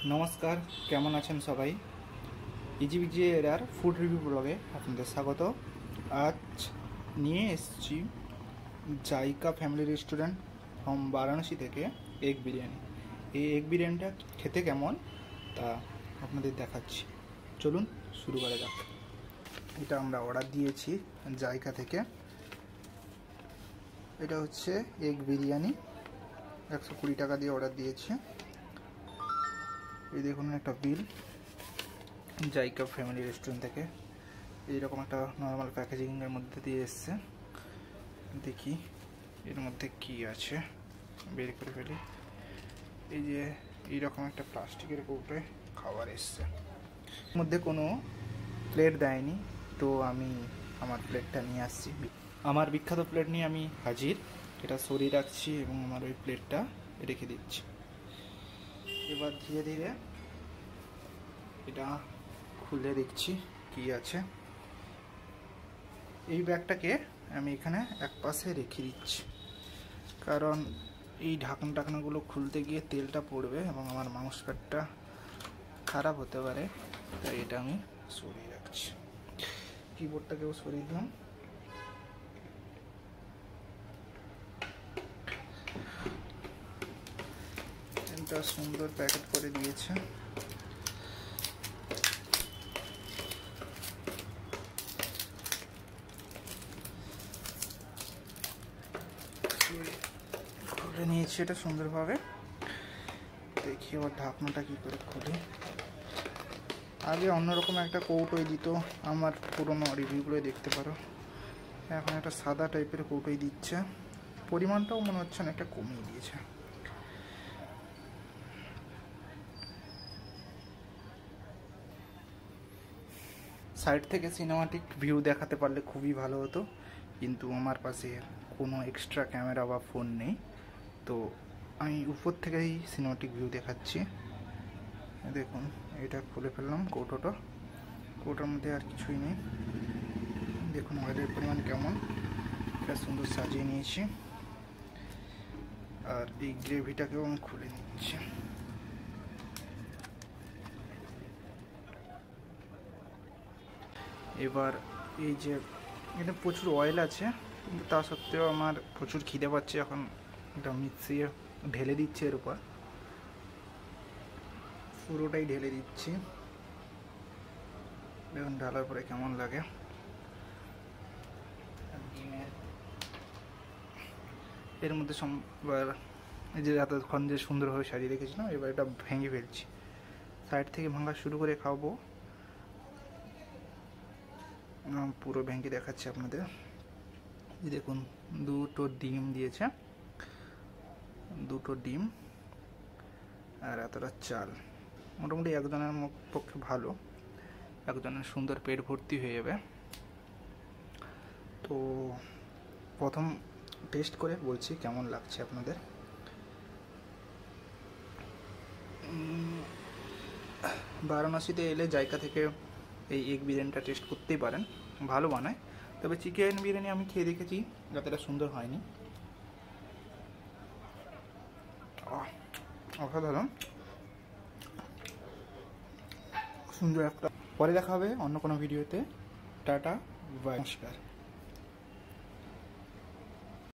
নমস্কার, কেমন আছেন সবাই? ইজিবিজি এরার ফুড রিভিউ ব্লগে আপনাদের স্বাগত। আজ নিয়ে এসেছি Zaika family restaurant from Varanasi থেকে এগ বিরিয়ানি। এই এগ বিরিয়ানিটা খেতে কেমন তা আপনাদের দেখাচ্ছি। চলুন শুরু করা যাক। এটা আমরা অর্ডার দিয়েছি জাইকা থেকে। এটা হচ্ছে এগ বিরিয়ানি, 120 টাকা দিয়ে অর্ডার দিয়েছি। এই দেখুন একটা বিল জাইকা ফ্যামিলি রেস্টুরেন্ট থেকে। এইরকম একটা নর্মাল প্যাকেজিংয়ের মধ্যে দিয়ে এসছে। দেখি এর মধ্যে কি আছে, বের করে ফেলি। এই যে এইরকম একটা প্লাস্টিকের কৌটোয় খাবার এসছে, এর মধ্যে কোনো প্লেট দেয়নি, তো আমি আমার প্লেটটা নিয়ে আসছি। আমার বিখ্যাত প্লেট নিয়ে আমি হাজির। এটা সরিয়ে রাখছি এবং আমার ওই প্লেটটা রেখে দিচ্ছি। এবার ধীরে ধীরে এটা খুলে দেখছি কি আছে। এই ব্যাগটাকে আমি এখানে এক পাশে রেখে দিচ্ছি, কারণ এই ঢাকনাগুলো খুলতে গিয়ে তেলটা পড়বে এবং আমার মাউস প্যাডটা খারাপ হতে পারে, তাই এটা আমি সরিয়ে রাখছি। কিবোর্ডটাকেও সরিয়ে দিলাম। এটা সুন্দর প্যাকেট করে দিয়েছে। খুলে নিয়েছি এটা সুন্দরভাবে। দেখি আবার ঢাকনাটা কি করে খুলে। আগে অন্যরকম একটা কৌটোই দিত, আমার পুরোনো রিভিউগুলো দেখতে পারো। এখন একটা সাদা টাইপের কৌটোই দিচ্ছে। পরিমাণটাও মনে হচ্ছে অনেকটা কমিয়ে দিয়েছে। সাইড থেকে সিনেমাটিক ভিউ দেখাতে পারলে খুবই ভালো হতো, কিন্তু আমার পাশে কোনো এক্সট্রা ক্যামেরা বা ফোন নেই, তো আমি উপর থেকেই সিনেমাটিক ভিউ দেখাচ্ছি। দেখুন এটা খুলে ফেললাম কৌটোর মধ্যে আর কিছুই নেই। দেখুন অয়েলের পরিমাণ কেমন, এটা সুন্দর সাজিয়ে নিয়েছি। আর এই গ্রেভিটাকেও আমি খুলে নিচ্ছি। এবার এই যে এটা প্রচুর অয়েল আছে, কিন্তু তা সত্ত্বেও আমার প্রচুর খিদে পাচ্ছে। এখন এটা মিক্সিয়ে ঢেলে দিচ্ছি, এর উপর পুরোটাই ঢেলে দিচ্ছি। দেখুন ঢালার পরে কেমন লাগে। এর মধ্যে এবার এই যে এতক্ষণ যে সুন্দরভাবে সাজিয়ে রেখেছিলাম, এবার এটা ভেঙে ফেলছি। সাইড থেকে ভাঙা শুরু করে খাবো। পুরো ভেঙে দেখাচ্ছি আপনাদের। এই দেখুন দুটো ডিম দিয়েছে, দুটো ডিম আর এতটা চাল। মোটামুটি একজনের পক্ষে ভালো, একজনের সুন্দর পেট ভর্তি হয়ে যাবে। তো প্রথম টেস্ট করে বলছি কেমন লাগছে আপনাদের। বারাণসীতে এলে জায়গা থেকে এই এগ বিরিয়ানিটা টেস্ট করতেই পারেন, ভালো বানায়। তবে চিকেন বিরিয়ানি আমি খেয়ে দেখেছি, যতটা সুন্দর হয়নি। অসাধারণ, সুন্দর একটা। পরে দেখা হবে অন্য কোনো ভিডিওতে। টাটা, বাই, নমস্কার।